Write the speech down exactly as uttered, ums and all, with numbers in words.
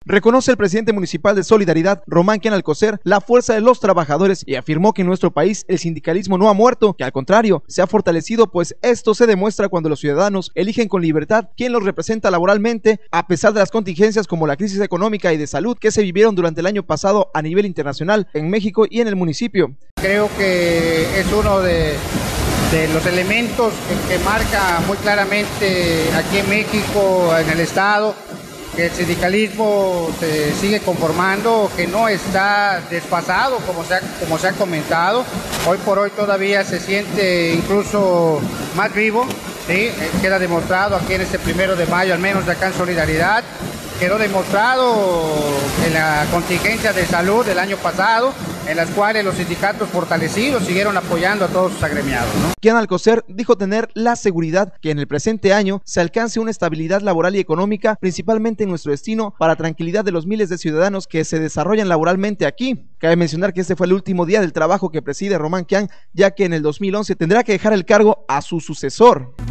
Reconoce el presidente municipal de Solidaridad, Román Kian Alcocer, la fuerza de los trabajadores y afirmó que en nuestro país el sindicalismo no ha muerto, que al contrario, se ha fortalecido, pues esto se demuestra cuando los ciudadanos eligen con libertad quién los representa laboralmente, a pesar de las contingencias como la crisis económica y de salud que se vivieron durante el año pasado a nivel internacional en México y en el municipio. Creo que es uno de, de los elementos que, que marca muy claramente aquí en México, en el estado, que el sindicalismo se sigue conformando, que no está desfasado como se ha, como se ha comentado. Hoy por hoy todavía se siente incluso más vivo, ¿sí? Queda demostrado aquí en este primero de mayo, al menos de acá en Solidaridad. Quedó demostrado en la contingencia de salud del año pasado, en las cuales los sindicatos fortalecidos siguieron apoyando a todos sus agremiados, ¿no? Kian Alcocer dijo tener la seguridad que en el presente año se alcance una estabilidad laboral y económica, principalmente en nuestro destino, para tranquilidad de los miles de ciudadanos que se desarrollan laboralmente aquí. Cabe mencionar que este fue el último día del trabajo que preside Román Kian, ya que en el dos mil once tendrá que dejar el cargo a su sucesor.